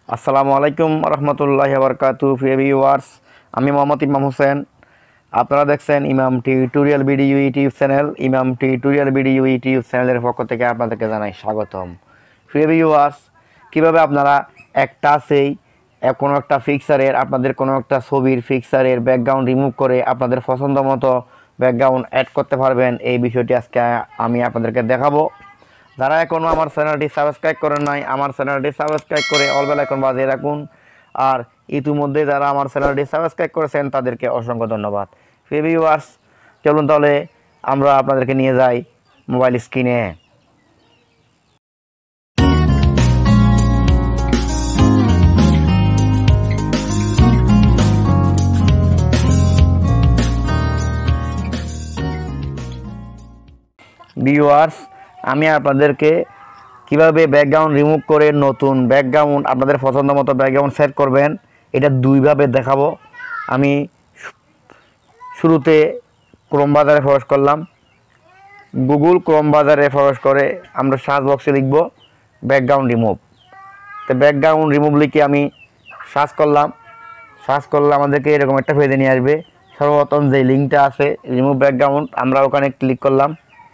আসসালামু আলাইকুম রহমতুল্লাহি ওয়া বারাকাতুহু প্রিয় ভিউয়ার্স, আমি মোহাম্মদ ইমাম হোসেন। আপনারা দেখছেন Imam tutorial video YouTube channel. Imam tutorial video YouTube চ্যানেলের পক্ষ থেকে আপনাদেরকে জানাই স্বাগতম। প্রিয় ভিউয়ার্স, কীভাবে আপনারা সেই কোনো একটা ফিক্সারের আপনাদের কোনো একটা ছবির ফিক্সারের ব্যাকগ্রাউন্ড রিমুভ করে আপনাদের পছন্দ মতো ব্যাকগ্রাউন্ড অ্যাড করতে পারবেন, এই বিষয়টি আজকে আমি আপনাদেরকে দেখাবো। যারা এখনও আমার চ্যানেলটি সাবস্ক্রাইব করেন নাই, আমার চ্যানেলটি সাবস্ক্রাইব করে অল বেল আইকন বাজিয়ে রাখুন। আর ইতিমধ্যে যারা আমার চ্যানেলটি সাবস্ক্রাইব করেছেন তাদেরকে অসংখ্য ধন্যবাদ। প্রিয় ভিউয়ার্স, চলুন তাহলে আমরা আপনাদেরকে নিয়ে যাই মোবাইল স্ক্রিনে। ভিউয়ার্স, আমি আপনাদেরকে কিভাবে ব্যাকগ্রাউন্ড রিমুভ করে নতুন ব্যাকগ্রাউন্ড আপনাদের পছন্দ মতো ব্যাকগ্রাউন্ড সেট করবেন, এটা দুইভাবে দেখাবো। আমি শুরুতে ক্রোম বাজারে প্রবেশ করলাম। গুগল ক্রোম বাজারে প্রবেশ করে আমরা সার্চ বক্সে লিখব ব্যাকগ্রাউন্ড রিমুভ। তো ব্যাকগ্রাউন্ড রিমুভ লিখে আমি সার্চ করলে আমাদেরকে এরকম একটা পেজে নিয়ে আসবে। সর্বপ্রথম যে লিঙ্কটা আছে রিমুভ ব্যাকগ্রাউন্ড, আমরা ওখানে ক্লিক করলাম।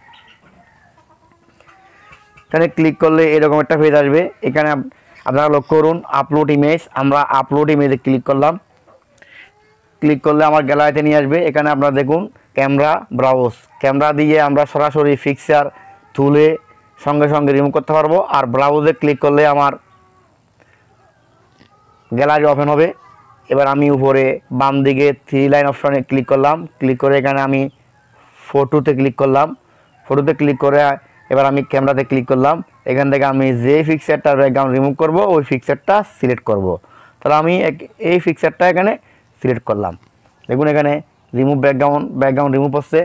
এখানে ক্লিক করলে এরকম একটা পেজ আসবে। এখানে আপনারা লক্ষ্য করুন আপলোড ইমেজ, আমরা আপলোড ইমেজে ক্লিক করলাম। ক্লিক করলে আমার গ্যালারিতে নিয়ে আসবে। এখানে আপনারা দেখুন ক্যামেরা দিয়ে আমরা সরাসরি ফিক্সার তুলে সঙ্গে সঙ্গে রিমুভ করতে পারবো। আর ব্রাউজে ক্লিক করলে আমার গ্যালারি ওপেন হবে। এবার আমি উপরে বাম দিকে 3 লাইন অপশনে ক্লিক করলাম। ক্লিক করে এখানে আমি ফটোতে ক্লিক করলাম। ফটোতে ক্লিক করে এবার আমি ক্যামেরাতে ক্লিক করলাম। এখান থেকে আমি যে ফিক্সারটার ব্যাকগ্রাউন্ড রিমুভ করব ওই ফিক্সারটা সিলেক্ট করব। তাহলে আমি এই ফিক্সারটা এখানে সিলেক্ট করলাম। দেখুন এখানে রিমুভ ব্যাকগ্রাউন্ড রিমুভ হচ্ছে।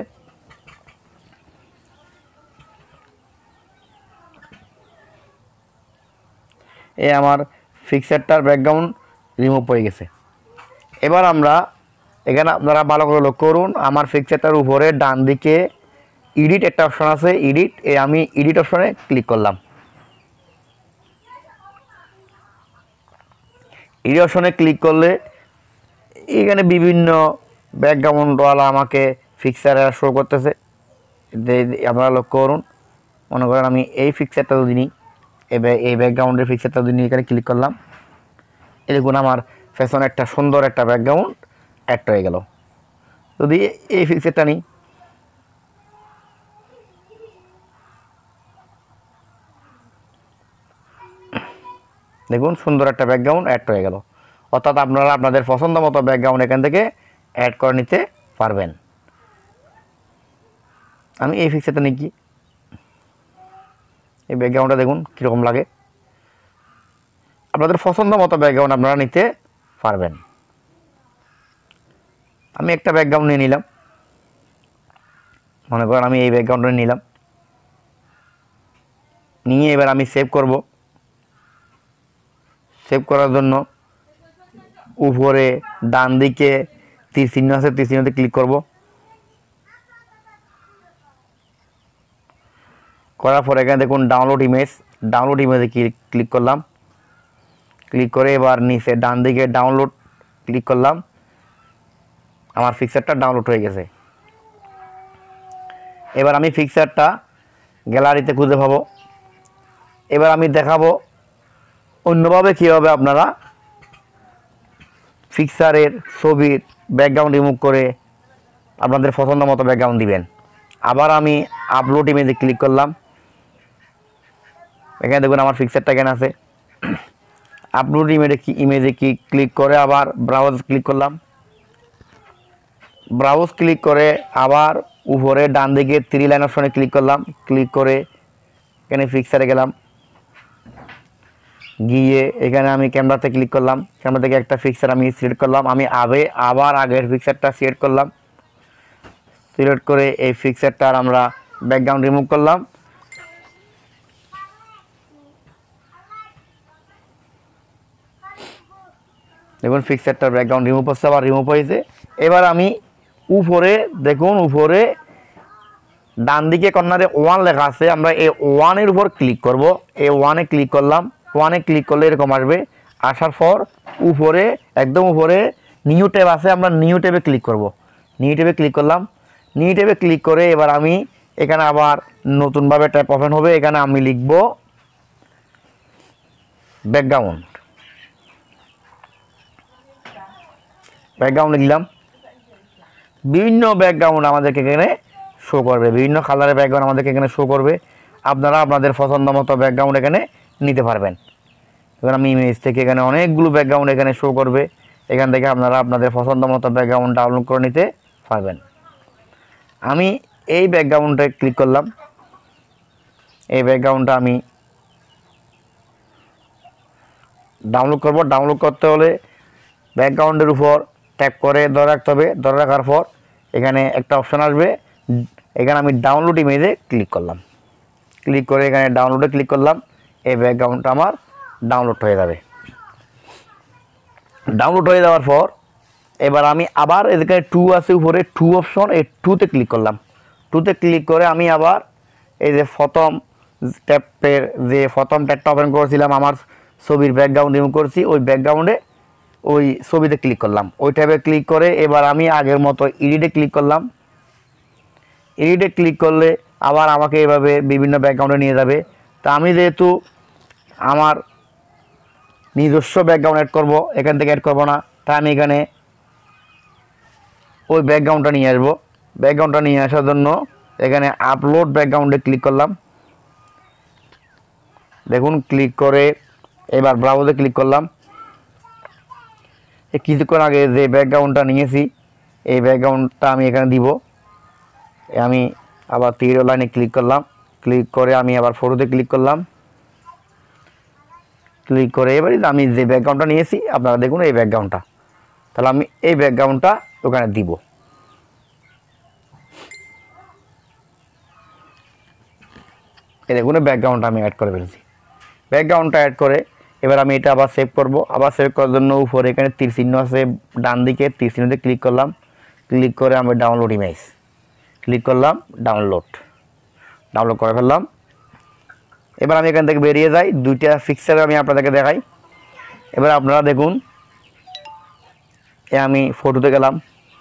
এই আমার ফিক্সারটার ব্যাকগ্রাউন্ড রিমুভ হয়ে গেছে। এবার আমরা এখানে আপনারা ভালো করে লক্ষ্য করুন, আমার ফিক্সারটার উপরে ডান দিকে এডিট একটা অপশন আছে, আমি এডিট অপশনে ক্লিক করলাম। এডিট অপশনে ক্লিক করলে এখানে বিভিন্ন ব্যাকগ্রাউন্ডওয়ালা আমাকে ফিক্সারে শো করতেছে। আপনারা লক্ষ্য করুন, মনে করেন আমি এই ফিক্সারটা যদি নিই, এই ব্যাকগ্রাউন্ডের ফিক্সারটা যদি নিই, এখানে ক্লিক করলাম। এই দেখুন আমার ফ্যাশন একটা সুন্দর একটা ব্যাকগ্রাউন্ড অ্যাড হয়ে গেল। যদি এই ফিক্সারটা নিই, দেখুন সুন্দর একটা ব্যাকগ্রাউন্ড অ্যাড হয়ে গেল। অর্থাৎ আপনারা আপনাদের পছন্দ মতো ব্যাকগ্রাউন্ড এখান থেকে অ্যাড করে নিতে পারবেন। আমি এই ফিক্সারটা নিই, এই ব্যাকগ্রাউন্ডটা দেখুন কীরকম লাগে। আপনাদের পছন্দ মতো ব্যাকগ্রাউন্ড আপনারা নিতে পারবেন। আমি একটা ব্যাকগ্রাউন্ড নিয়ে নিলাম, মনে করেন আমি এই ব্যাকগ্রাউন্ডটা নিলাম। নিয়ে এবার আমি সেভ করব। সেভ করার জন্য উপরে ডান দিকে তীর চিহ্ন আছে, তীর চিহ্নতে ক্লিক করব। করার পর এখানে দেখুন ডাউনলোড ইমেজে ক্লিক করলাম। ক্লিক করে এবার নিচে ডান দিকে ডাউনলোড ক্লিক করলাম। আমার ফিক্সারটা ডাউনলোড হয়ে গেছে। এবার আমি ফিক্সারটা গ্যালারিতে খুঁজে পাবো। এবার আমি দেখাবো অন্যভাবে কীভাবে আপনারা ফিক্সারের ছবির ব্যাকগ্রাউন্ড রিমুভ করে আপনাদের পছন্দ মতো ব্যাকগ্রাউন্ড দিবেন। আবার আমি আপলোড ইমেজে ক্লিক করলাম। এখানে দেখুন আমার ফিক্সারটা এখানে আছে। আপলোড ইমেজে ক্লিক করে আবার ব্রাউজ ক্লিক করলাম। ব্রাউজ ক্লিক করে আবার উপরে ডান দিকে 3 লাইন অপশনে ক্লিক করলাম। ক্লিক করে এখানে ফিক্সারে গেলাম। গিয়ে এখানে আমি ক্যামেরাতে ক্লিক করলাম। ক্যামেরা থেকে একটা ফিক্সার আমি সিলেক্ট করলাম। আমি আবার আগের ফিক্সারটা সিলেক্ট করলাম। সিলেক্ট করে এই ফিক্সারটার আমরা ব্যাকগ্রাউন্ড রিমুভ করলাম। দেখুন ফিক্সারটার ব্যাকগ্রাউন্ড রিমুভ হচ্ছে, আবার রিমুভ হয়েছে। এবার আমি উপরে দেখুন, উপরে ডান দিকে কর্নারে 1 লেখা আছে, আমরা এই 1-এর উপর ক্লিক করব। এই 1-এ ক্লিক করলাম। 1-এ ক্লিক করলে এরকম আসবে। আসার পর উপরে একদম উপরে নিউ ট্যাব আছে, আমরা নিউ ট্যাবে ক্লিক করব। নিউ ট্যাবে ক্লিক করলাম। নিউ ট্যাবে ক্লিক করে এবার আমি এখানে আবার নতুনভাবে ট্যাব ওপেন হবে। এখানে আমি লিখব ব্যাকগ্রাউন্ড। ব্যাকগ্রাউন্ড লিখলাম। বিভিন্ন ব্যাকগ্রাউন্ড আমাদেরকে এখানে শো করবে, বিভিন্ন কালারের ব্যাকগ্রাউন্ড আমাদেরকে এখানে শো করবে। আপনারা আপনাদের পছন্দ মতো ব্যাকগ্রাউন্ড এখানে নিতে পারবেন। এবার আমি ইমেজ থেকে এখানে অনেকগুলো ব্যাকগ্রাউন্ড এখানে শো করবে। এখান থেকে আপনারা আপনাদের পছন্দ মতো ব্যাকগ্রাউন্ড ডাউনলোড করে নিতে পারবেন। আমি এই ব্যাকগ্রাউন্ডে ক্লিক করলাম। এই ব্যাকগ্রাউন্ডটা আমি ডাউনলোড করব। ডাউনলোড করতে হলে ব্যাকগ্রাউন্ডের উপর ট্যাপ করে ধরে রাখতে হবে। ধরে রাখার পর এখানে একটা অপশন আসবে, এখানে আমি ডাউনলোড ইমেজে ক্লিক করলাম। ক্লিক করে এখানে ডাউনলোডে ক্লিক করলাম। এই ব্যাকগ্রাউন্ডটা আমার ডাউনলোড হয়ে যাবে। ডাউনলোড হয়ে যাওয়ার পর এবার আমি আবার এখানে টু আছে উপরে, টু অপশন, এই টুতে ক্লিক করলাম। টুতে ক্লিক করে আমি আবার এই যে প্রথম ট্যাবটা ওপেন করেছিলাম, আমার ছবির ব্যাকগ্রাউন্ড রিমুভ করছি, ওই ব্যাকগ্রাউন্ডে ওই ছবিতে ক্লিক করলাম। ওই ট্যাবে ক্লিক করে এবার আমি আগের মতো এডিটে ক্লিক করলাম। এডিটে ক্লিক করলে আবার আমাকে এভাবে বিভিন্ন ব্যাকগ্রাউন্ডে নিয়ে যাবে। তা আমি যেহেতু আমার নিজস্ব ব্যাকগ্রাউন্ড অ্যাড করব, এখান থেকে অ্যাড করব না, তাই আমি এখানে ওই ব্যাকগ্রাউন্ডটা নিয়ে আসবো। ব্যাকগ্রাউন্ডটা নিয়ে আসার জন্য এখানে আপলোড ব্যাকগ্রাউন্ডে ক্লিক করলাম। দেখুন, ক্লিক করে এবার ব্রাউজে ক্লিক করলাম। কিছুক্ষণ আগে যে ব্যাকগ্রাউন্ডটা নিয়েছি এই ব্যাকগ্রাউন্ডটা আমি এখানে দিব। আমি আবার তীর লাইনে ক্লিক করলাম। ক্লিক করে আমি আবার ফটোতে ক্লিক করলাম। ক্লিক করে এবারে আমি যে ব্যাকগ্রাউন্ডটা নিয়েছি আপনারা দেখুন এই ব্যাকগ্রাউন্ডটা, তাহলে আমি এই ব্যাকগ্রাউন্ডটা ওখানে দিব। এই দেখুন ব্যাকগ্রাউন্ডটা আমি অ্যাড করে ফেলেছি। ব্যাকগ্রাউন্ডটা অ্যাড করে এবার আমি এটা আবার সেভ করব। আবার সেভ করার জন্য উপরে এখানে তীর চিহ্ন আছে, ডান দিকে তীর চিহ্নতে ক্লিক করলাম। ক্লিক করে আমি ডাউনলোড ইমেজ ক্লিক করলাম। ডাউনলোড করে ফেললাম। এবার আমি এখান থেকে বেরিয়ে যাই। দুইটা পিকচার আমি আপনাদেরকে দেখাই। এবার আপনারা দেখুন, আমি ফটোতে গেলাম,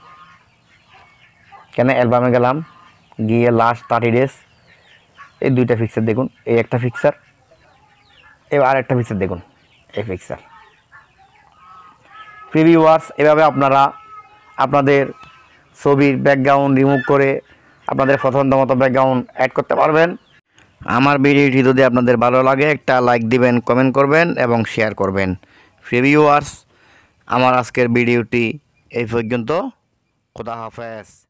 কেন অ্যালবামে গেলাম, গিয়ে লাস্ট 30 ডেজ, এই দুইটা পিকচার দেখুন। এই একটা পিকচার, এবার আরেকটা পিকচার দেখুন, এই পিকচার। প্রিভিউয়ার্স, এভাবে আপনারা আপনাদের ছবির ব্যাকগ্রাউন্ড রিমুভ করে আপনাদের পছন্দ মতো ব্যাকগ্রাউন্ড অ্যাড করতে পারবেন। আমার ভিডিওটি যদি আপনাদের ভালো লাগে একটা লাইক দিবেন, কমেন্ট করবেন এবং শেয়ার করবেন। প্রিভিউয়ার্স, আমার আজকের ভিডিওটি এই পর্যন্ত। খোদা হাফেজ।